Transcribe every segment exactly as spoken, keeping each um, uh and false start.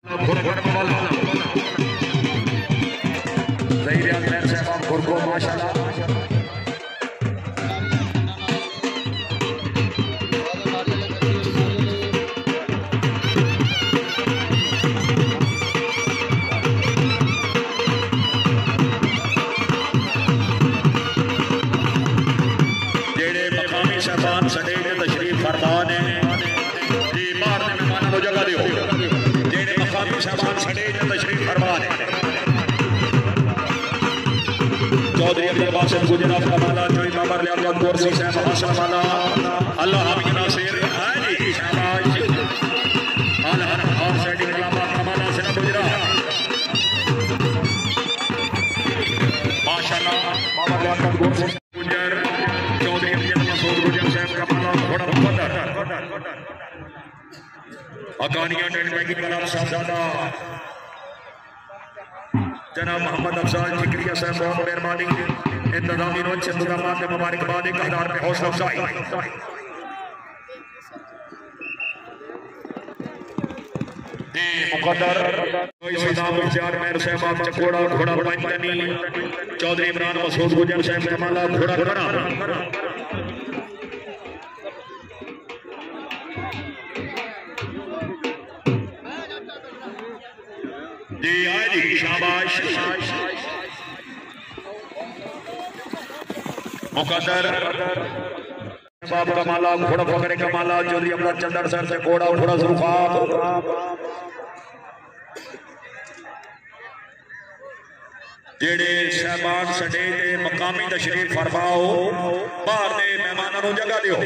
माशाल्लाह तशरीफ फरमान है जी बाहर ने मेहमानों को जगह दियो जेड़े मकामी साहबान सटेज में तशरीफ फरमान है चौधरी अब्दुल बासित गुजरात कमाला जोई बाबर लियाकत कुर्सी साहब हसन वाला अल्लाह हामिद नासिर हां जी शाबाश आल हर और सेटिंग कलामा कमाला से गुजरात माशाल्लाह बाबर लियाकत कुर्सी गुजर चौधरी अब्दुल मसूद गुजर साहब कमाला घोड़ा बंदर अकानिया टेंट बैंकिंग कलाम साहबजादा जनाब मोहम्मद अफजाल ठिकरिया साहब बहुत मेहरबानी इंतजामी नो अच्छे इंतजामात में मुबारकबाद एक हजार पे हौसला अफजाई जी मुकद्दर कोई सदाम इख्तियार मेहर साहब आप चकोड़ा घोड़ा पंचनी चौधरी इमरान मसूद गुजर साहब कमाला घोड़ा घोड़ा जी आए जी शाबाश मुकद्दर बाप कमाला घोड़ा फकरे कमाला चौधरी अब्दुल चंदर सर से घोड़ा घोड़ा सुरखाब जेड़े सहबान सडे ते मकामी तशरीफ फरमाओ बाहर दे मेहमानों को जगह दियो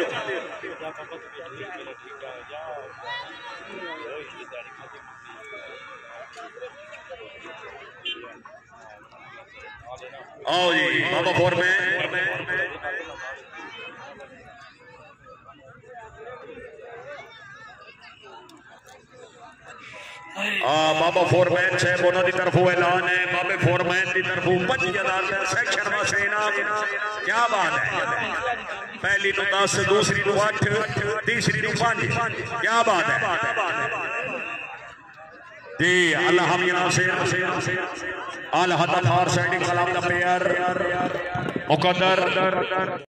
आओ जी बाबा फोर में हाँ बाबा फोरमैन साहब उन्होंने तरफों ऐलान है बाबे फोरमैन की तरफों पच्ची हजार सैक्शन वास्ते इनाम क्या बात है पहली तो दस दूसरी तो अठ तीसरी तो पांच क्या बात है जी अल्लाह हम नासिर अल हदफ और सेटिंग कलाम द पेयर मुकद्दर